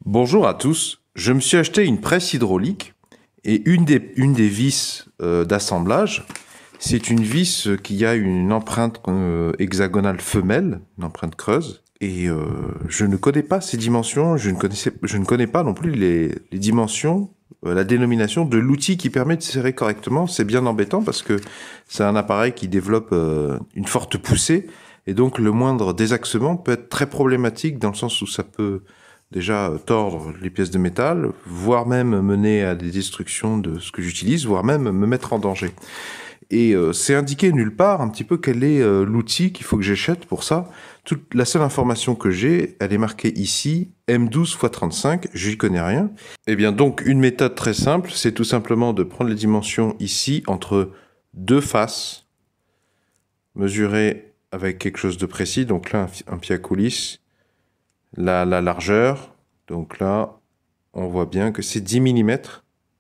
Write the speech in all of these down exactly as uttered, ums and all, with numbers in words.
Bonjour à tous, je me suis acheté une presse hydraulique et une des, une des vis euh, d'assemblage, c'est une vis qui a une empreinte euh, hexagonale femelle, une empreinte creuse, et euh, je ne connais pas ces dimensions, je ne, connaissais, je ne connais pas non plus les, les dimensions, euh, la dénomination de l'outil qui permet de serrer correctement. C'est bien embêtant parce que c'est un appareil qui développe euh, une forte poussée, et donc le moindre désaxement peut être très problématique dans le sens où ça peut déjà tordre les pièces de métal, voire même mener à des destructions de ce que j'utilise, voire même me mettre en danger. Et euh, c'est indiqué nulle part un petit peu quel est euh, l'outil qu'il faut que j'achète pour ça. Toute la seule information que j'ai, elle est marquée ici, M douze fois trente-cinq, je n'y connais rien. Et bien donc une méthode très simple, c'est tout simplement de prendre les dimensions ici entre deux faces, mesurer avec quelque chose de précis, donc là un pied à coulisse, La, la largeur, donc là, on voit bien que c'est dix millimètres.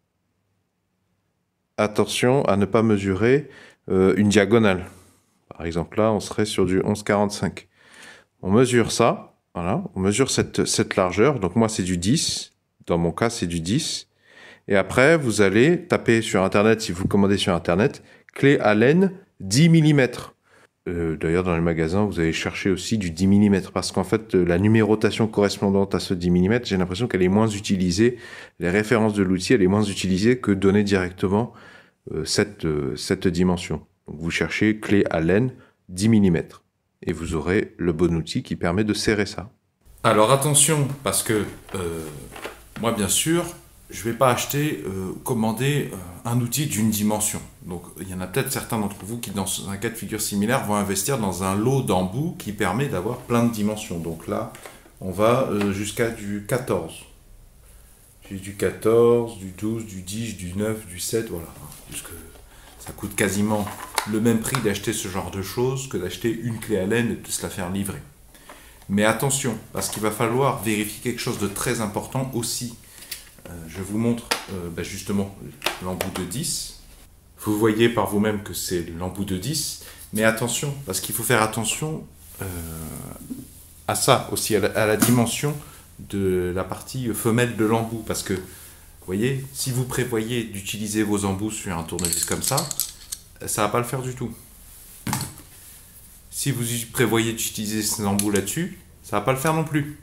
Attention à ne pas mesurer euh, une diagonale. Par exemple, là, on serait sur du onze quarante-cinq. On mesure ça, voilà, on mesure cette, cette largeur. Donc moi, c'est du dix. Dans mon cas, c'est du dix. Et après, vous allez taper sur Internet, si vous commandez sur Internet, clé Allen dix millimètres. Euh, D'ailleurs, dans les magasins, vous allez chercher aussi du dix millimètres parce qu'en fait, la numérotation correspondante à ce dix millimètres, j'ai l'impression qu'elle est moins utilisée. Les références de l'outil, elle est moins utilisée que donner directement euh, cette, euh, cette dimension. Donc, vous cherchez clé Allen dix millimètres et vous aurez le bon outil qui permet de serrer ça. Alors attention, parce que euh, moi, bien sûr, je ne vais pas acheter, euh, commander euh, un outil d'une dimension. Donc il y en a peut-être certains d'entre vous qui, dans un cas de figure similaire, vont investir dans un lot d'embouts qui permet d'avoir plein de dimensions. Donc là, on va euh, jusqu'à du quatorze. J'ai du quatorze, du douze, du dix, du neuf, du sept, voilà. Puisque ça coûte quasiment le même prix d'acheter ce genre de choses que d'acheter une clé Allen et de se la faire livrer. Mais attention, parce qu'il va falloir vérifier quelque chose de très important aussi. Euh, je vous montre euh, ben justement l'embout de dix. Vous voyez par vous-même que c'est l'embout de dix. Mais attention, parce qu'il faut faire attention euh, à ça aussi, à la, à la dimension de la partie femelle de l'embout. Parce que, vous voyez, si vous prévoyez d'utiliser vos embouts sur un tournevis comme ça, ça ne va pas le faire du tout. Si vous prévoyez d'utiliser ces embouts là-dessus, ça ne va pas le faire non plus.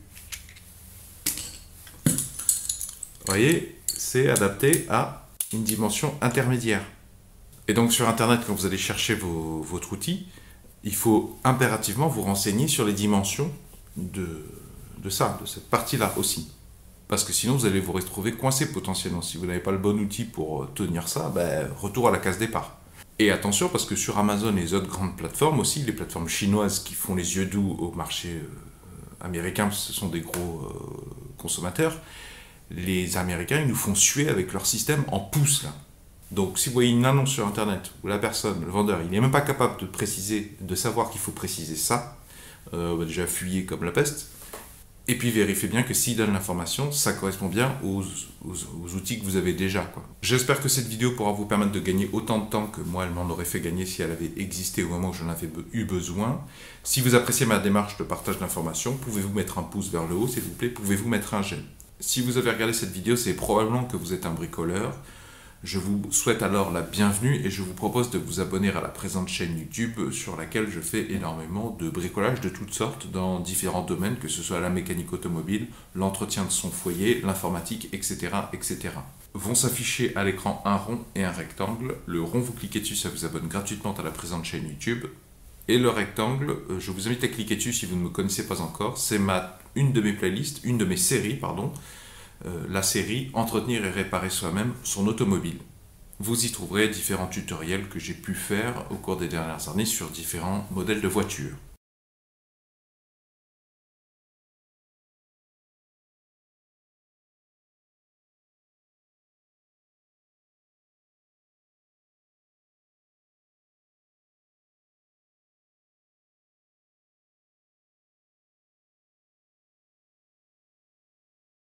Vous voyez, c'est adapté à une dimension intermédiaire. Et donc sur Internet, quand vous allez chercher vos, votre outil, il faut impérativement vous renseigner sur les dimensions de, de ça, de cette partie-là aussi. Parce que sinon, vous allez vous retrouver coincé potentiellement. Si vous n'avez pas le bon outil pour tenir ça, ben, retour à la case départ. Et attention, parce que sur Amazon et les autres grandes plateformes aussi, les plateformes chinoises qui font les yeux doux au marché euh, américain, ce sont des gros euh, consommateurs, les Américains, ils nous font suer avec leur système en pouces, là. Donc, si vous voyez une annonce sur Internet où la personne, le vendeur, il n'est même pas capable de préciser, de savoir qu'il faut préciser ça, euh, on va déjà fuyer comme la peste. Et puis, vérifiez bien que s'il donne l'information, ça correspond bien aux, aux, aux outils que vous avez déjà, quoi. J'espère que cette vidéo pourra vous permettre de gagner autant de temps que moi, elle m'en aurait fait gagner si elle avait existé au moment où j'en avais eu besoin. Si vous appréciez ma démarche de partage d'informations, pouvez-vous mettre un pouce vers le haut, s'il vous plaît, pouvez-vous mettre un j'aime. Si vous avez regardé cette vidéo, c'est probablement que vous êtes un bricoleur. Je vous souhaite alors la bienvenue et je vous propose de vous abonner à la présente chaîne YouTube sur laquelle je fais énormément de bricolage de toutes sortes dans différents domaines, que ce soit la mécanique automobile, l'entretien de son foyer, l'informatique, et cetera, et cetera. Vont s'afficher à l'écran un rond et un rectangle. Le rond, vous cliquez dessus, ça vous abonne gratuitement à la présente chaîne YouTube. Et le rectangle, je vous invite à cliquer dessus si vous ne me connaissez pas encore. C'est ma, une de mes playlists, une de mes séries, pardon. Euh, la série « Entretenir et réparer soi-même son automobile ». Vous y trouverez différents tutoriels que j'ai pu faire au cours des dernières années sur différents modèles de voitures.